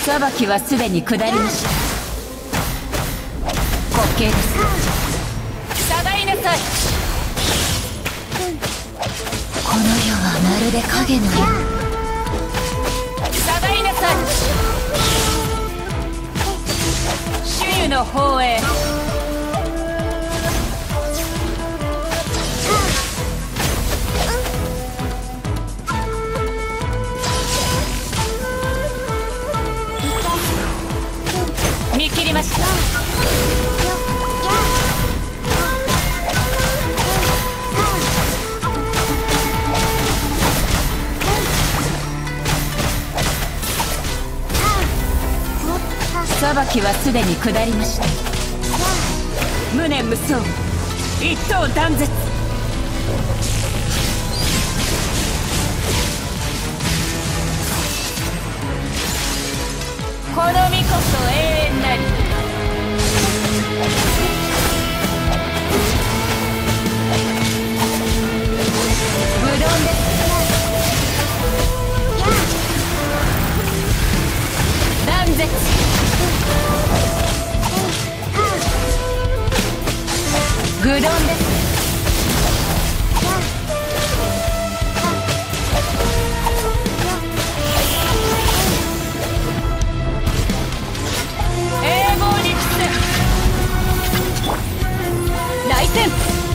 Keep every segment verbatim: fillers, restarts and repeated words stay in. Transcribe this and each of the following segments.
裁きはすでに下りました。滑稽です。下がりなさい。この世はまるで影のよう。下がりなさい。主湯の方へ。見切りました。裁きはすでに下りました。無念無双、一刀断絶。この身こそ永遠なり。無論です。断絶。愚論です。永劫に伏せ。来戦。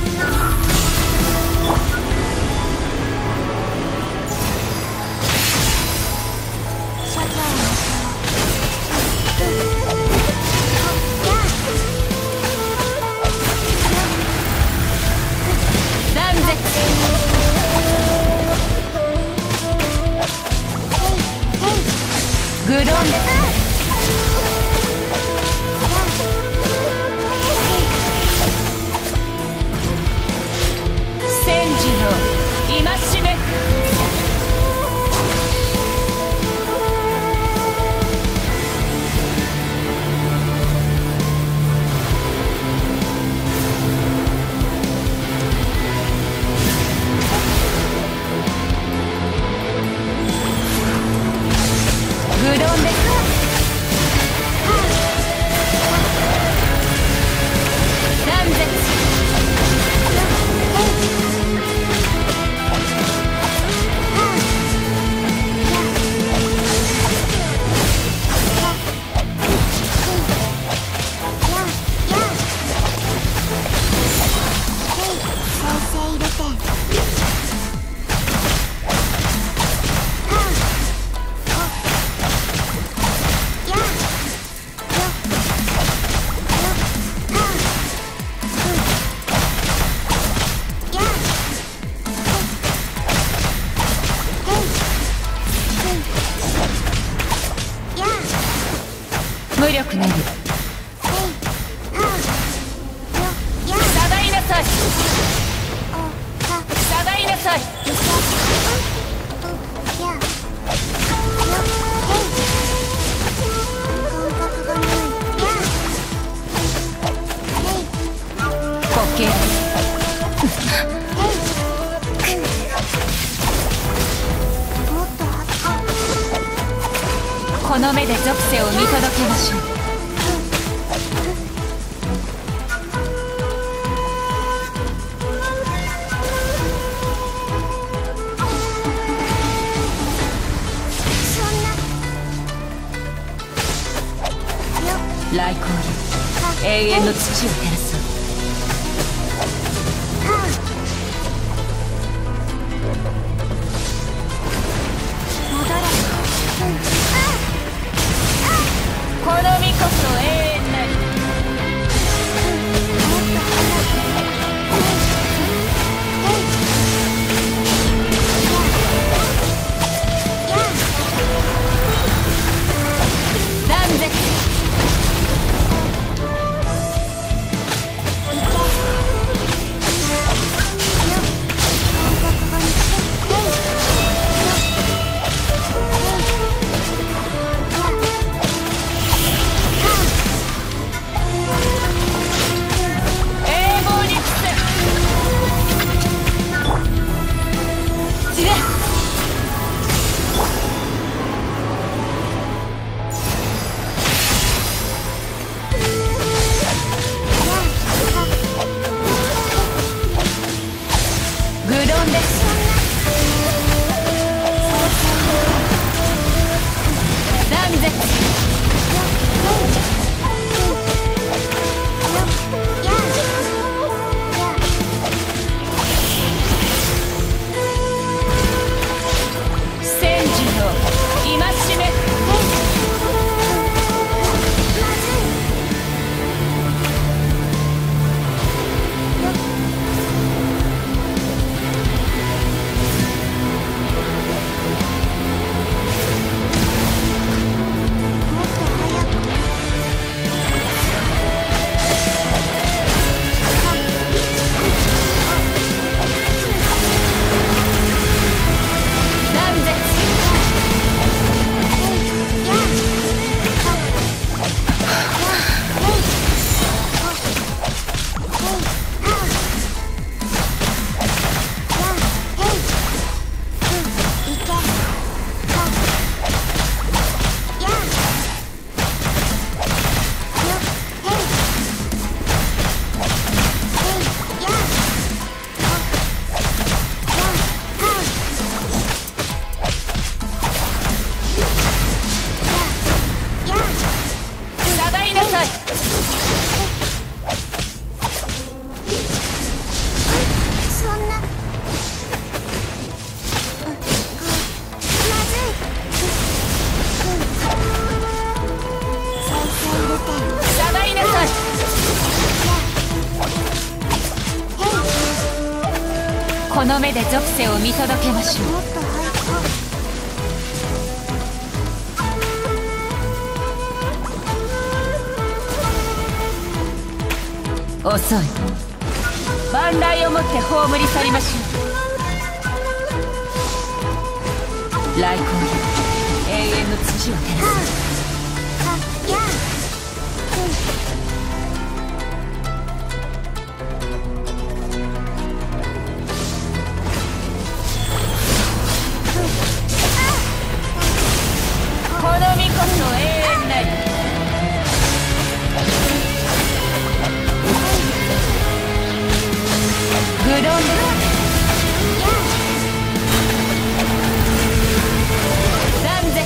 愚論です。戦時の戒め。愚論です。断絶。無力なり。下がりなさい。下がりなさい。滑稽です。この目で属性を見届けましょう。来光よ、永遠の土を照らそう。この身こそ永遠なり。断絶。 この目で属性を見届けましょう。 もっと早く。 遅い。万来をもって葬り去りましょう。来光で永遠の土を照らす。この身こそ永遠なり。愚論です。断絶。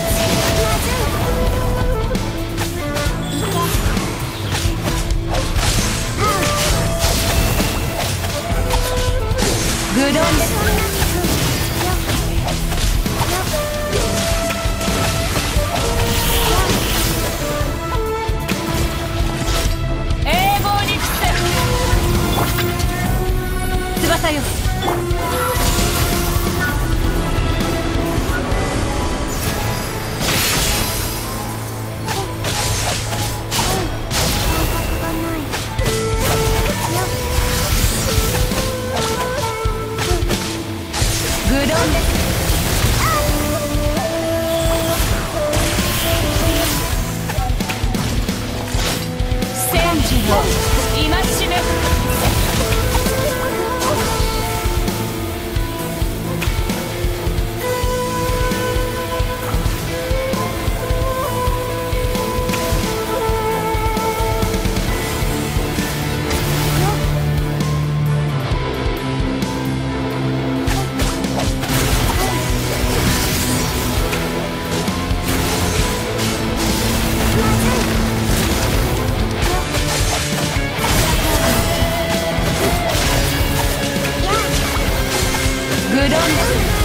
愚論です。翼よ。愚論です。戦時の戒め。愚論です。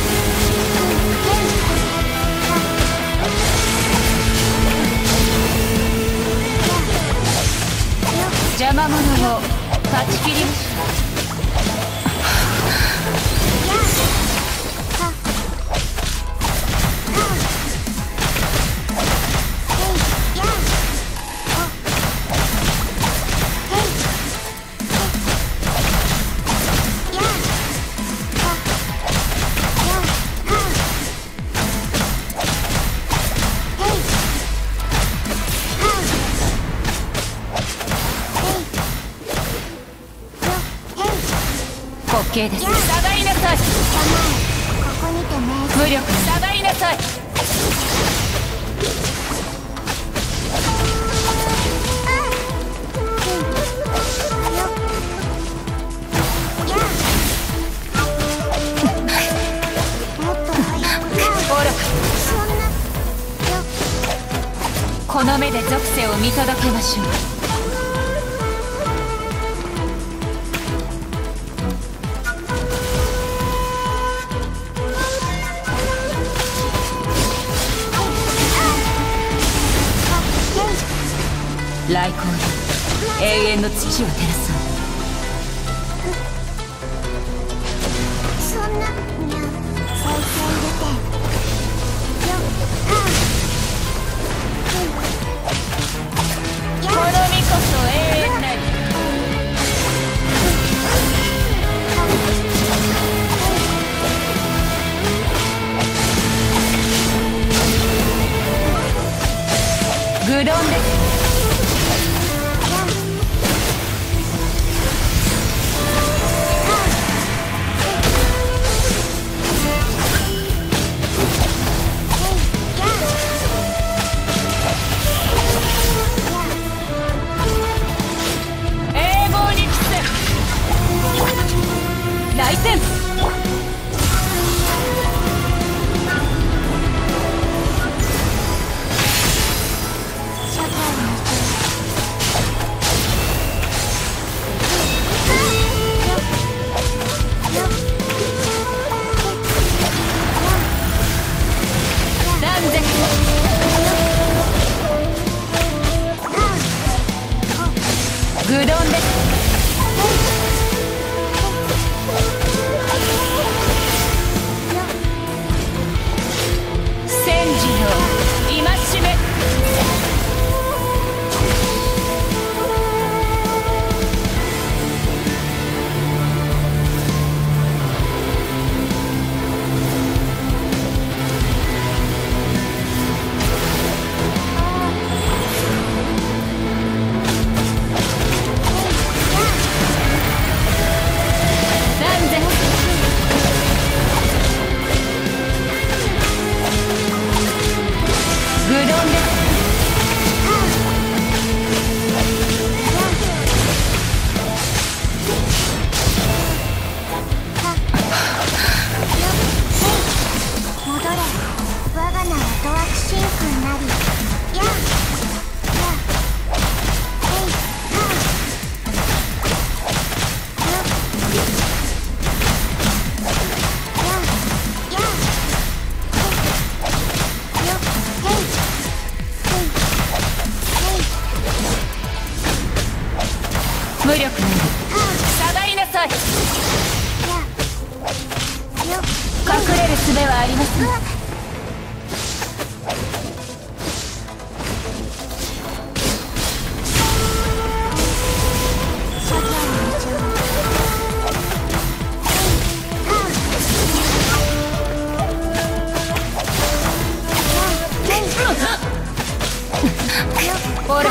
邪魔者を断ち切りましょう。滑稽です。下がりなさい。 ここにて無力。下がりなさい。 もっと早く。 愚か。 そんな。 この目で属性を見届けましょう。来光で永遠の土を照らす。 そんな。にゃん。再生入れて。よっ。 この身こそ永遠なり。愚論です。来戦。 社会の断絶。愚論です。 術はありません。ほら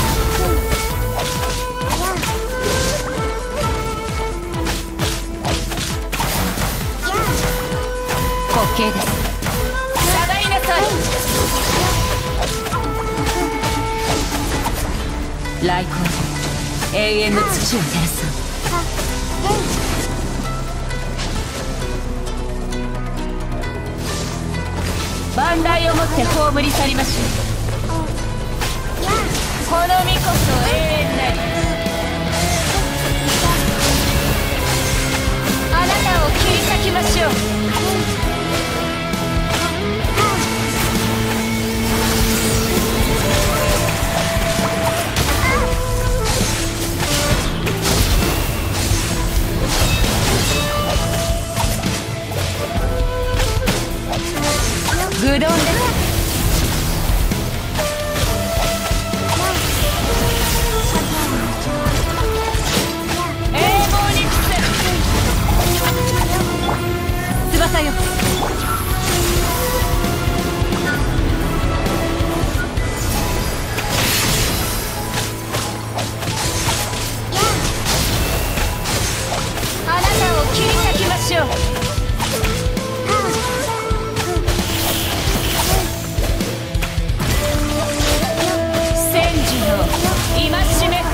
滑稽です。下がりなさい。来光で永遠の土を照らそう。万来をもって葬り去りましょう。この身こそ永遠なり。あなたを切り裂きましょう。愚鈍です。翼よ。あなたを切り裂きましょう。戦時の戒め。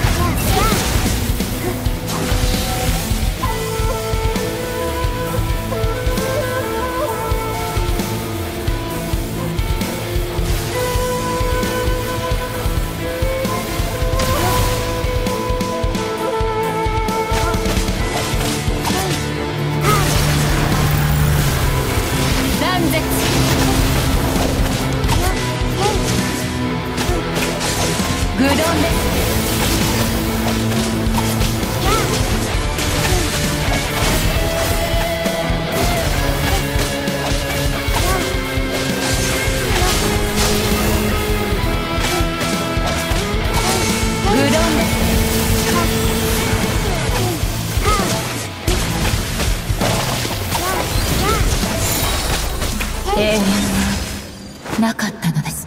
愚鈍です。愚鈍です。永遠はなかったのです。